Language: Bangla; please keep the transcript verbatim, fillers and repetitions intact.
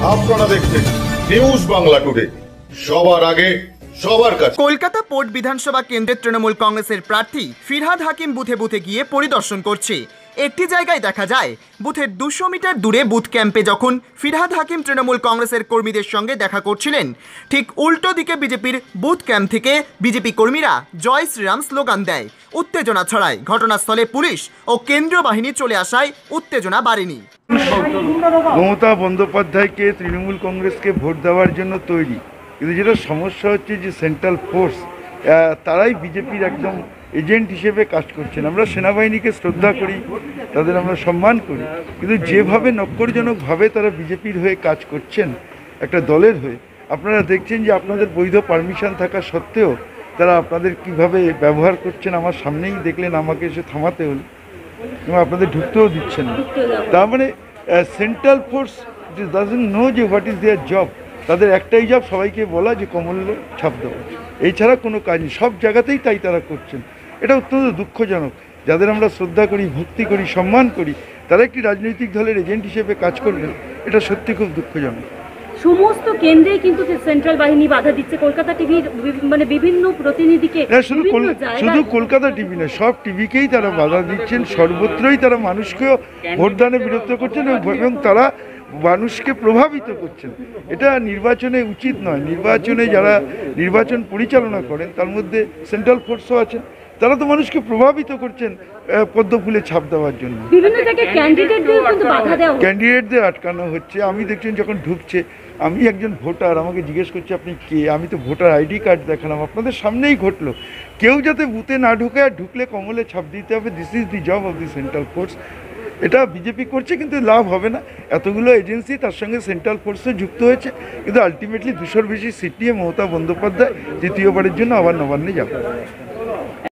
আপনারা দেখছেন নিউজ বাংলা টুডে, সবার আগে সবার কাছে। কলকাতা পোর্ট বিধানসভা কেন্দ্রের তৃণমূল কংগ্রেসের প্রার্থী ফিরহাদ হাকিম বুথে বুথে গিয়ে পরিদর্শন করছে। একটি জায়গায় দেখা যায় বুথের দুশো মিটার দূরে বুথ ক্যাম্পে যখন ফিরহাদ হাকিম তৃণমূল কংগ্রেসের কর্মীদের সঙ্গে দেখা করছিলেন, ঠিক উল্টো দিকে বিজেপির বুথ ক্যাম্প থেকে বিজেপি কর্মীরা জয় শ্রীরাম স্লোগান দেয়। উত্তেজনা ছড়ায়। ঘটনাস্থলে পুলিশ ও কেন্দ্রীয় বাহিনী চলে আসায় উত্তেজনা বাড়েনি। মমতা বন্দ্যোপাধ্যায়কে তৃণমূল কংগ্রেসকে ভোট দেওয়ার জন্য তৈরি, কিন্তু যেটা সমস্যা হচ্ছে যে সেন্ট্রাল ফোর্স তারাই বিজেপির একদম এজেন্ট হিসেবে কাজ করছেন। আমরা সেনাবাহিনীকে শ্রদ্ধা করি, তাদের আমরা সম্মান করি, কিন্তু যেভাবে নক্করজনকভাবে তারা বিজেপির হয়ে কাজ করছেন একটা দলের হয়ে, আপনারা দেখছেন যে আপনাদের বৈধ পারমিশন থাকা সত্ত্বেও তারা আপনাদের কিভাবে ব্যবহার করছেন। আমার সামনেই দেখলেন, আমাকে এসে থামাতে হলো এবং আপনাদের ঢুকতেও দিচ্ছেন না। তার মানে সেন্ট্রাল ফোর্স ডাজন্ট নো যে হোয়াট ইজ দেয়ার জব। তাদের একটাই জব সবাইকে বলা যে কমলে ছাপ দেওয়া, এছাড়া কোনো কাজ নেই। সব জায়গাতেই তাই তারা করছেন। এটা অত্যন্ত দুঃখজনক। যাদের আমরা শ্রদ্ধা করি, ভক্তি করি, সম্মান করি, তারা একটি রাজনৈতিক দলের এজেন্ট হিসেবে কাজ করবেন, এটা সত্যি খুব দুঃখজনক। সমস্ত কেন্দ্রেই কিন্তু সেন্ট্রাল বাহিনী বাধা দিচ্ছে। কলকাতা টিভির মানে বিভিন্ন প্রতিনিধিকে, শুধু শুধু কলকাতা টিভি না, সব টিভিকেই তারা বাধা দিচ্ছেন। সর্বত্রই তারা মানুষকেও ভোটদানে বিরক্ত করছেন এবং তারা মানুষকে প্রভাবিত করছেন। এটা নির্বাচনে উচিত নয়। নির্বাচনে যারা নির্বাচন পরিচালনা করেন তার মধ্যে সেন্ট্রাল ফোর্সও আছেন, তারা তো মানুষকে প্রভাবিত করছেন পদ্ম ফুলে ছাপ দেওয়ার জন্য। ক্যান্ডিডেটদের আটকানো হচ্ছে। আমি দেখছেন যখন ঢুকছে, আমি একজন ভোটার, আমাকে জিজ্ঞেস করছে আপনি কে, আমি তো ভোটার আইডি কার্ড দেখালাম, আপনাদের সামনেই ঘটলো। কেউ যাতে বুথে না ঢুকে, আর ঢুকলে কমলে ছাপ দিতে হবে। This is the job of the central force. এটা বিজেপি করছে, কিন্তু লাভ হবে না। এতগুলো এজেন্সি তার সঙ্গে সেন্ট্রাল ফোর্সে যুক্ত হয়েছে, কিন্তু আলটিমেটলি দুশোর বেশি সিট নিয়ে মমতা বন্দ্যোপাধ্যায় দ্বিতীয়বারের জন্য আবার নবান্নে যাবে।